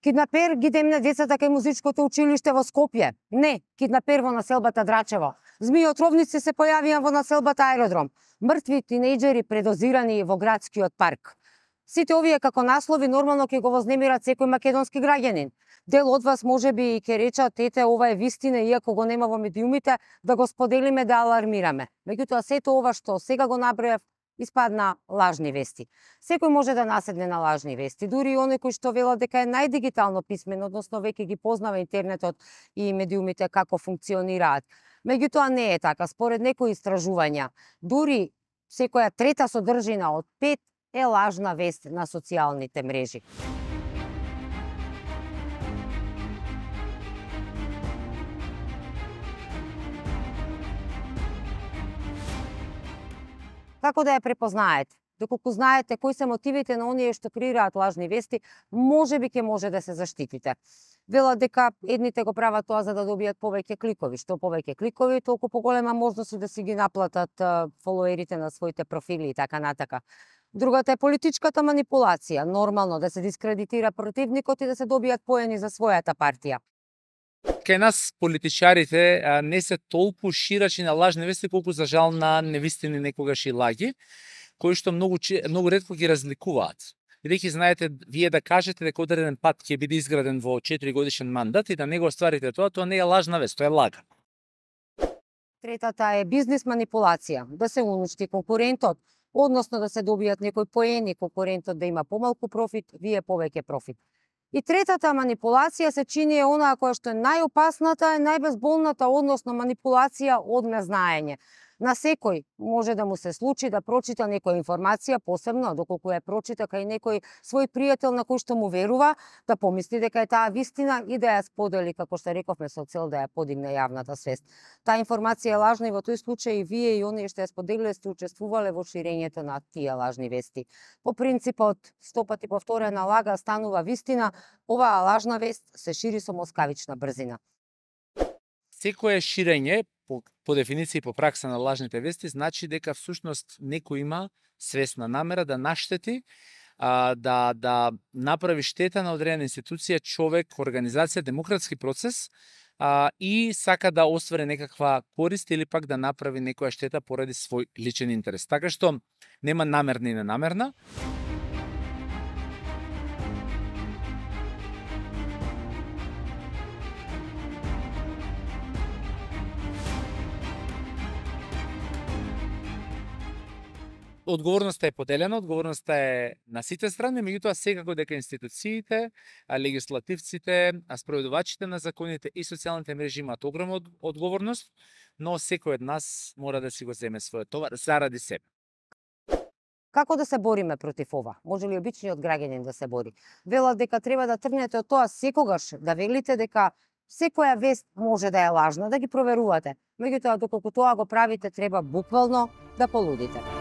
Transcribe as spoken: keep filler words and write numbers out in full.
Киднапер ги демне децата кај музичкото училиште во Скопје. Не, киднапер во населбата Драчево. Змии отровници се појавија во населбата Аеродром. Мртви тинејџери предозирани во градскиот парк. Сите овие како наслови нормално ќе го вознемират секој македонски граѓанин. Дел од вас можеби и ќе речат, ете, ова е вистина, иако го нема во медиумите, да го споделиме, да алармираме. Меѓутоа, сето ова што сега го набројав, испадна лажни вести. Секој може да наседне на лажни вести, дури и оној кој што велат дека е најдигитално писмен, односно веќе ги познава интернетот и медиумите како функционираат. Меѓутоа не е така. Според некои истражувања, дури секоја трета содржина од пет е лажна вест на социјалните мрежи. Како да ја препознаете? Доколку знаете кои се мотивите на оние што креираат лажни вести, можеби ќе може да се заштитите. Велат дека едните го прават тоа за да добијат повеќе кликови. Што повеќе кликови, толку поголема можност да си ги наплатат фолоерите на своите профили и така натака. Другата е политичката манипулација. Нормално да се дискредитира противникот и да се добијат поени за својата партија. Кај нас политичарите не се толку ширачи на лажни вести, колку за жал на невистини некогаш и лаги, кои што многу, многу ретко ги разликуваат. Бидејќи знаете, вие да кажете дека одреден пат ќе биде изграден во четири годишен мандат и да не го остварите тоа, тоа не е лажна вест, тоа е лага. Третата е бизнес манипулација, да се уништи конкурентот, односно да се добијат некои поени, конкурентот да има помалку профит, вие повеќе профит. И третата манипулација се чини е онаа која што е најопасната, е најбезболната, односно манипулација од незнаење. На секој може да му се случи да прочита некоја информација, посебно доколку ја прочита кај некој свој пријател на кој што му верува, да помисли дека е таа вистина и да ја сподели, како што рековме, со цел да ја подигне јавната свест. Таа информација е лажна и во тој случај и вие и оние што ја споделиле сте учествувале во ширењето на тие лажни вести. По принципот сто пати повторена лага станува вистина, оваа лажна вест се шири со москавична брзина. Секое ширење по, по дефиниција и по пракса на лажните вести значи дека всушност некој има свесна намера да наштети, а, да да направи штета на одредена институција, човек, организација, демократски процес а, и сака да оствари некаква корист или пак да направи некоја штета поради свој личен интерес. Така што нема намерна и ненамерна. Одговорноста е поделена, одговорноста е на сите страни, меѓутоа секако дека институциите, легислативците, спроведувачите на законите и социјалните мрежи имаат огромна одговорност, но секој од нас мора да си го земе својот товар заради себе. Како да се бориме против ова? Може ли обичниот граѓанин да се бори? Велат дека треба да тргнете од тоа секогаш да велите дека секоја вест може да е лажна, да ги проверувате. Меѓутоа, доколку тоа го правите, треба буквално да полудите.